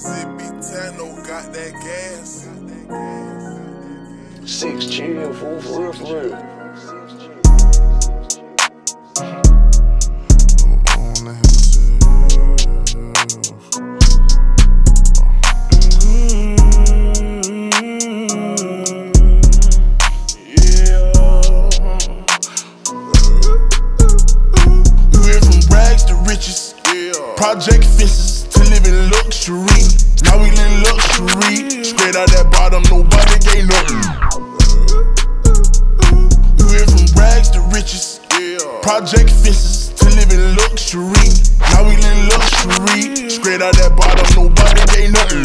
Got that gas. 6 chill, fool, for real, for real. We went from rags to riches, project fences to living luxury. Now we live luxury, straight out that bottom, nobody gave nothing. We went from rags to riches, project fences to living luxury. Now we live luxury, straight out that bottom, nobody gave nothing.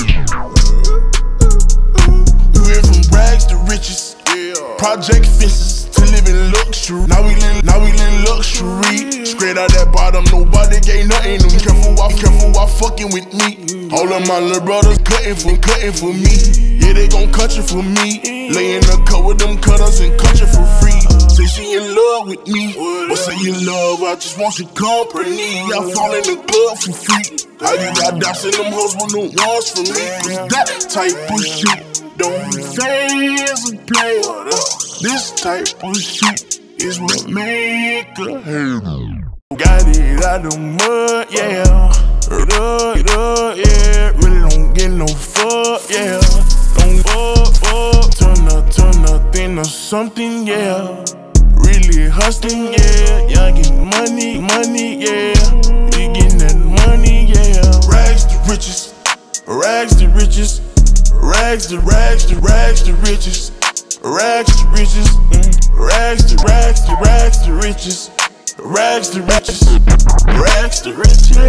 We went from rags to riches, project fences to living luxury. Now we live luxury, straight out that bottom, nobody gave nothing. Careful while fucking with me. All of my little brothers cutting for me. Yeah, they gon' cut you for me. Lay in the cut with them cutters and cut you for free. Say she in love with me, but say you love, I just want your company. I fall in the club for free. I just got doubts in them hoes with no ones for me. Cause that type of shit don't phase a player. This type of shit is what make a hate. Got it out the mud, yeah. Yeah. Really don't get no fuck, yeah. Don't fuck. Turn nothing or something, yeah. Really hustling, yeah. Y'all getting money, yeah. You getting that money, yeah. Rags to riches, rags to riches, rags to riches, rags to riches, rags to riches, rags to riches. Rags to riches, rags to riches,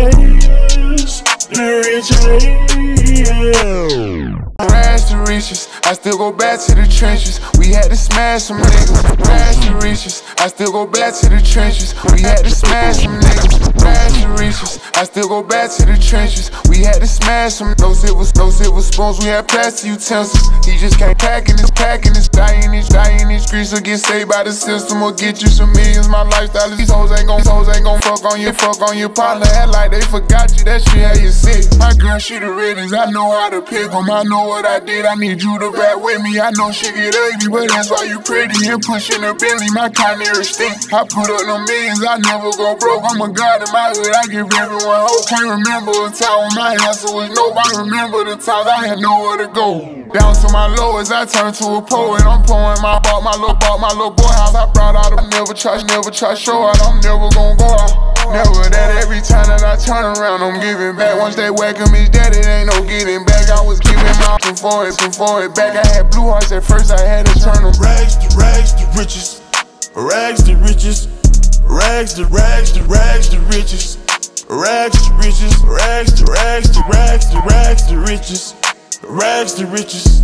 rags to riches. I still go back to the trenches. We had to smash some niggas. Rags to riches. I still go back to the trenches. We had to smash some niggas. Rags to riches. I still go back to the trenches. We had to smash some. No silver spoons. We had plastic utensils. He just came packing his, die in these streets or get saved by the system or get you some millions. My lifestyle is these hoes ain't gon' fuck on your partner. Act like they forgot you. That shit how you sick. My girl, she the realest. I know how to pick 'em. I know what I did. I need you to rap with me. I know she get ugly, but that's why you pretty and pushing a Bentley. My kind of stink. I put up no millions. I never go broke. I'm a god in my hood. I give everyone hope. Can't remember a time when my answer was no. I remember the times I had nowhere to go. Down to my lowest, I turned to a poet. I'm pouring my little boy house. I brought out a never try show out. I'm never gon' go out. Never that every time that I turn around, I'm giving back. Once they welcome me dead, it ain't no getting back. I was giving my before it back. I had blue hearts at first, I had to turn them. Rags to riches, rags to riches, rags to riches, rags to riches, rags to riches, rags to riches, rags to riches, rags to riches,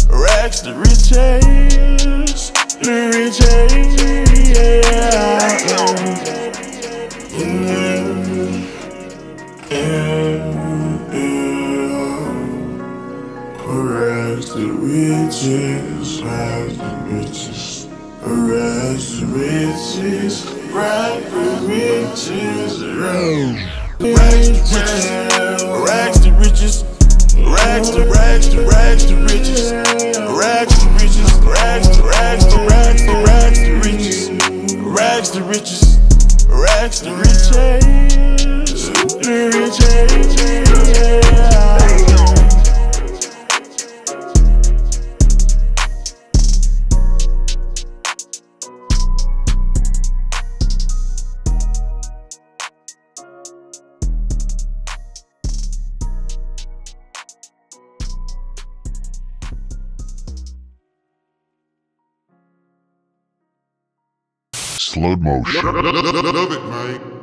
Rags to riches, rags to riches, rags to riches, rags to riches, rags to riches, rags to riches, rags to riches, rags to riches, rags to riches, rags to riches, rags to Slow motion. Love it, man.